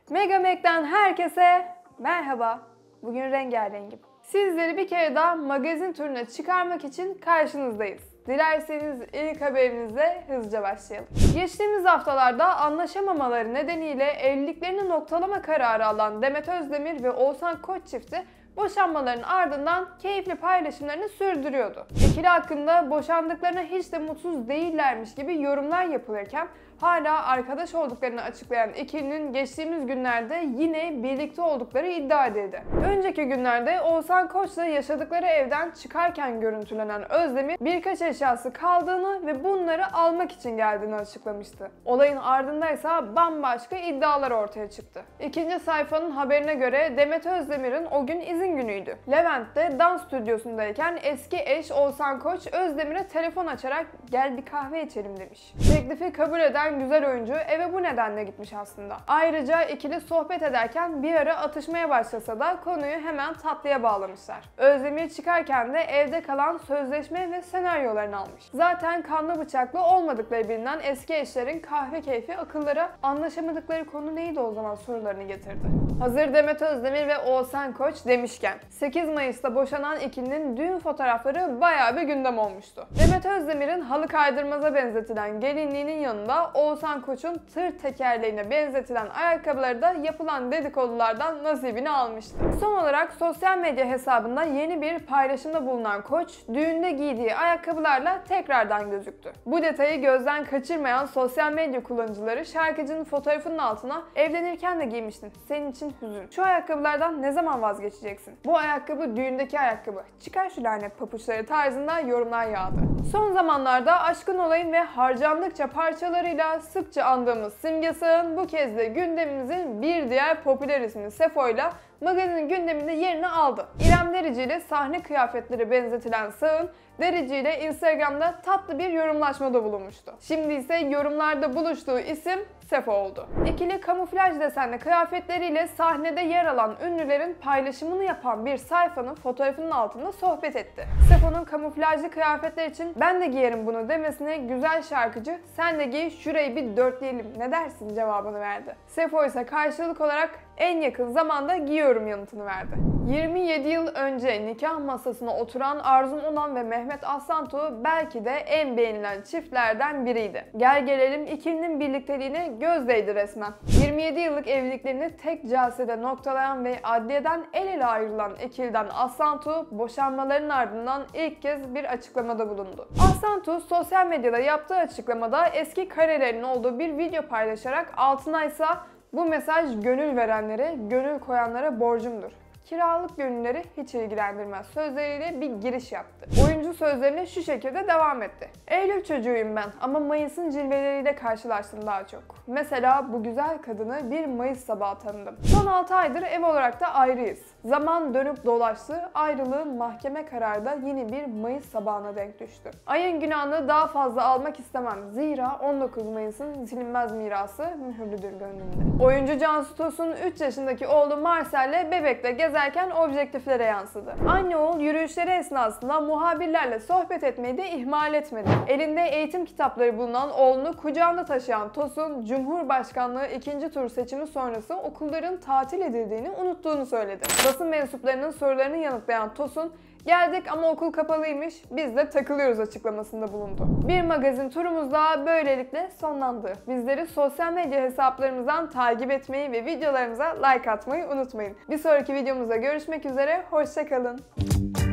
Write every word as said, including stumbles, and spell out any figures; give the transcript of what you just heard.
Megamek'ten herkese merhaba. Bugün rengarengim. Sizleri bir kere daha magazin turuna çıkarmak için karşınızdayız. Dilerseniz ilk haberimizle hızlıca başlayalım. Geçtiğimiz haftalarda anlaşamamaları nedeniyle evliliklerini noktalama kararı alan Demet Özdemir ve Oğuzhan Koç çifti boşanmaların ardından keyifli paylaşımlarını sürdürüyordu. İkili hakkında boşandıklarına hiç de mutsuz değillermiş gibi yorumlar yapılırken hala arkadaş olduklarını açıklayan ikilinin geçtiğimiz günlerde yine birlikte oldukları iddia edildi. Önceki günlerde Oğuzhan Koç'la yaşadıkları evden çıkarken görüntülenen Özdemir birkaç eşyası kaldığını ve bunları almak için geldiğini açıklamıştı. Olayın ardındaysa bambaşka iddialar ortaya çıktı. İkinci sayfanın haberine göre Demet Özdemir'in o gün izin günüydü. Levent'te dans stüdyosundayken eski eş Oğuzhan Koç Özdemir'e telefon açarak "Gel bir kahve içelim" demiş. Teklifi kabul eden güzel oyuncu eve bu nedenle gitmiş aslında. Ayrıca ikili sohbet ederken bir ara atışmaya başlasa da konuyu hemen tatlıya bağlamışlar. Özdemir çıkarken de evde kalan sözleşme ve senaryolarını almış. Zaten kanlı bıçaklı olmadıkları bilinen eski eşlerin kahve keyfi akıllara anlaşamadıkları konu neydi o zaman sorularını getirdi. Hazır Demet Özdemir ve Oğuzhan Koç demişken sekiz Mayıs'ta boşanan ikilinin düğün fotoğrafları bayağı bir gündem olmuştu. Demet Özdemir'in halı kaydırmaza benzetilen gelinliğinin yanında Oğuzhan Koç'un tır tekerleğine benzetilen ayakkabıları da yapılan dedikodulardan nasibini almıştı. Son olarak sosyal medya hesabında yeni bir paylaşımda bulunan Koç, düğünde giydiği ayakkabılarla tekrardan gözüktü. Bu detayı gözden kaçırmayan sosyal medya kullanıcıları şarkıcının fotoğrafının altına "Evlenirken de giymiştin, senin için hüzün. Şu ayakkabılardan ne zaman vazgeçeceksin? Bu ayakkabı düğündeki ayakkabı. Çıkar şu lanet papuçları" tarzında yorumlar yağdı. Son zamanlarda aşkın olayım ve harcandıkça parçalarıyla sıkça andığımız Simge Sağ'ın bu kez de gündemimizin bir diğer popüler ismi Sefo'yla magazinin gündeminde yerini aldı. İrem Derici ile sahne kıyafetleri benzetilen Sağ'ın Derici ile Instagram'da tatlı bir yorumlaşmada bulunmuştu. Şimdi ise yorumlarda buluştuğu isim Sefo oldu. İkili kamuflaj desenli kıyafetleriyle sahnede yer alan ünlülerin paylaşımını yapan bir sayfanın fotoğrafının altında sohbet etti. Sefo'nun kamuflajlı kıyafetler için "Ben de giyerim bunu" demesine güzel şarkıcı "Sen de giy, şurayı bir dörtleyelim, ne dersin?" cevabını verdi. Sefo ise karşılık olarak "En yakın zamanda giyiyorum" yanıtını verdi. yirmi yedi yıl önce nikah masasına oturan Arzum Onan ve Mehmet Aslantuğ belki de en beğenilen çiftlerden biriydi. Gel gelelim ikilinin birlikteliğine göz değdi resmen. yirmi yedi yıllık evliliklerini tek celsede noktalayan ve adliyeden el ele ayrılan ikiliden Aslantuğ boşanmaların ardından ilk kez bir açıklamada bulundu. Aslantuğ sosyal medyada yaptığı açıklamada eski karelerinin olduğu bir video paylaşarak altına ise "Bu mesaj gönül verenlere, gönül koyanlara borcumdur. Kiralık gönülleri hiç ilgilendirmez" sözleriyle bir giriş yaptı. Oyuncu sözlerine şu şekilde devam etti. "Eylül çocuğuyum ben ama Mayıs'ın cilveleriyle karşılaştım daha çok. Mesela bu güzel kadını bir Mayıs sabahı tanıdım. Son altı aydır ev olarak da ayrıyız. Zaman dönüp dolaştı, ayrılığın mahkeme kararı da yeni bir Mayıs sabahına denk düştü. Ayın günahını daha fazla almak istemem. Zira on dokuz Mayıs'ın silinmez mirası mühürlüdür gönlümde." Oyuncu Cansu Tosun üç yaşındaki oğlu Marcel'le bebekle gezerken objektiflere yansıdı. Anne oğul yürüyüşleri esnasında muhabirlerle sohbet etmeyi de ihmal etmedi. Elinde eğitim kitapları bulunan oğlunu kucağında taşıyan Tosun, Cumhurbaşkanlığı ikinci tur seçimi sonrası okulların tatil edildiğini unuttuğunu söyledi. Basın mensuplarının sorularını yanıtlayan Tosun, "Geldik ama okul kapalıymış, biz de takılıyoruz" açıklamasında bulundu. Bir magazin turumuz daha böylelikle sonlandı. Bizleri sosyal medya hesaplarımızdan takip etmeyi ve videolarımıza like atmayı unutmayın. Bir sonraki videomuzda görüşmek üzere, hoşça kalın.